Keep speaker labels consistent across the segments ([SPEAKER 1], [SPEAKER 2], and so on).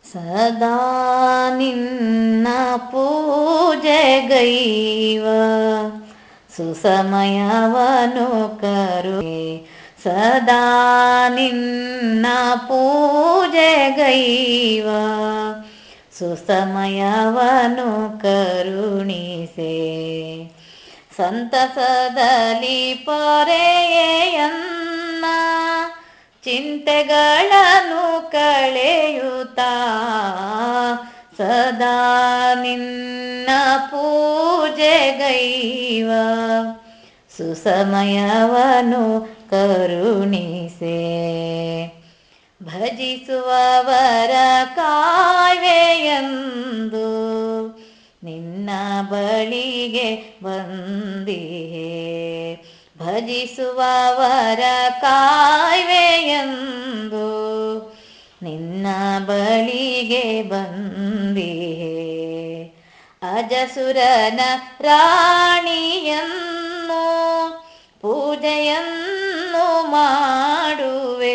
[SPEAKER 1] ಸದಾ ನಿನ್ನ ಪೂಜೆಗೈವ ಸುಸಮಯವನು ಕರುಣೆ. ಸದಾ ನಿನ್ನ ಪೂಜೆಗೈವ ಸುಸಮಯವನು ಕರುಣಿಸೆ. ಸಂತಸದಲ್ಲಿ ಪೊರೆಯನ್ನ ಚಿಂತೆಗಳನ್ನು ಕಳೆಯುತ್ತಾ ಸದಾ ನಿನ್ನ ಪೂಜೆಗೈವ ಸುಸಮಯವನು ಕರುಣಿಸೆ. ಭಜಿಸುವವರ ಕಾಯ್ವೆಯೆಂದು ನಿನ್ನ ಬಳಿಗೆ ಬಂದಿಹೆ. ಭಜಿಸುವವರ ಕಾಯ್ವೆಯೆಂದು ನಿನ್ನ ಬಳಿಗೆ ಬಂದಿಹೆ. ಅಜಸುರನ ರಾಣಿಯನ್ನು ಪೂಜೆಯನ್ನು ಮಾಡುವೆ.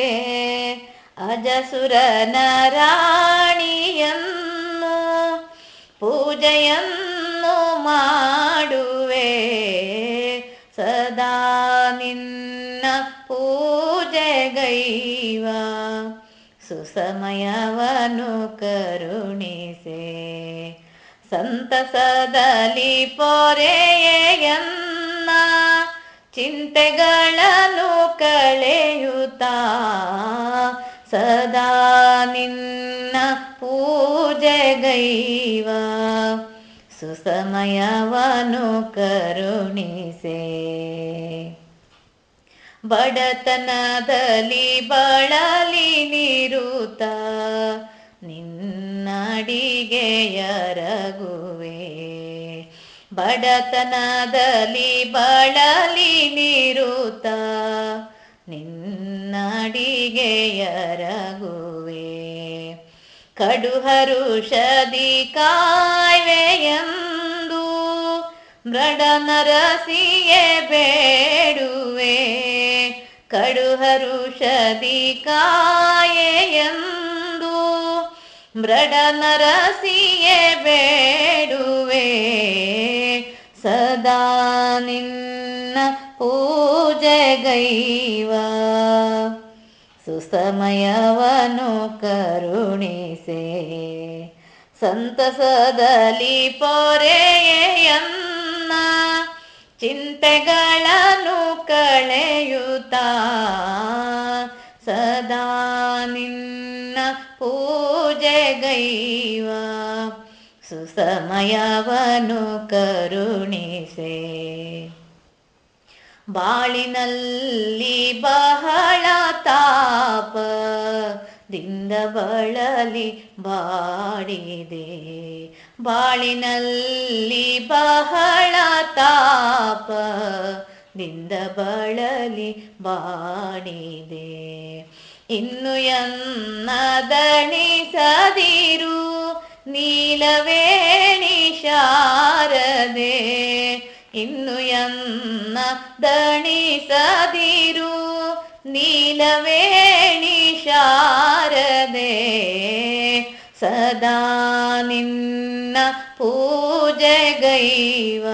[SPEAKER 1] ಅಜಸುರನ ರಾಣಿಯನ್ನು ಪೂಜೆಯನ್ನು ಮಾಡುವೆ. ಸದಾ ನಿನ್ನ ಪೂಜೆಗೈವ ಸುಸಮಯವನು ಕರುಣಿಸೆ. ಸಂತಸದಲ್ಲಿ ಪೊರೆಯನ್ನ ಚಿಂತೆಗಳನ್ನು ಕಳೆಯುತ್ತಾ ಸದಾ ನಿನ್ನ ಪೂಜೆಗೈವ ಸುಸಮಯವನು ಕರುಣಿಸೆ. ಬಡತನದಲ್ಲಿ ಬಳಲಿ ನಿರುತ ನಿನ್ನಡಿಗೆಯರಗುವೆ. ಬಡತನದಲ್ಲಿ ಬಳಲಿ ನಿರುತ ನಿನ್ನಡಿಗೆಯರಗುವೆ. ಕಡುಹರುಷದಿ ಕಾಯ್ವೆಯೆಂದು ಮೃಡನರಸಿಯೇ ಬೇಡುವೆ. ಕಡುಹರುಷದಿ ಕಾಯೆಯೆಂದು ಮೃಡನರಸಿಯೇ ಬೇಡುವೆ. ಸದಾ ನಿನ್ನ ಪೂಜೆಗೈವ ಸುಸಮಯವನು ಕರುಣಿಸೆ. ಸಂತಸದಲ್ಲಿ ಪೊರೆಯನ್ನ ಚಿಂತೆಗಳನ್ನು ಕಳೆಯುತ್ತಾ ಸದಾ ನಿನ್ನ ಪೂಜೆಗೈವ ಸುಸಮಯವನು ಕರುಣಿಸೆ. ಬಾಳಿನಲ್ಲಿ ಬಹಳ ತಾಪದಿಂದ ಬಳಲಿ ಬಾಡಿದೆ. ಬಾಳಿನಲ್ಲಿ ಬಹಳ ತಾಪದಿಂದ ಬಳಲಿ ಬಾಡಿದೆ. ಇನ್ನು ಎನ್ನ ದಣಿಸದಿರು ನೀಲವೇಣಿ ಶಾರದೆ. ಇನ್ನು ಎನ್ನ ದಣಿಸದಿರು ನೀಲವೇಣಿ ಶಾರದೆ. ಸದಾ ನಿನ್ನ ಪೂಜೆಗೈವ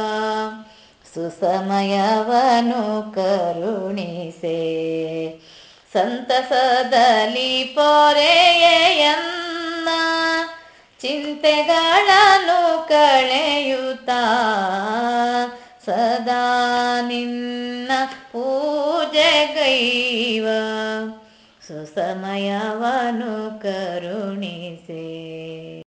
[SPEAKER 1] ಸುಸಮಯವನು ಕರುಣಿಸೆ. ಸಂತಸದಲ್ಲಿ ಪೊರೆಯನ್ನ ಚಿಂತೆಗಳನ್ನು ಕಳೆಯುತ್ತಾ ಸದಾ ನಿನ್ನ ಪೂಜೆಗೈವ ಸುಸಮಯವನು ಕರುಣಿಸೆ.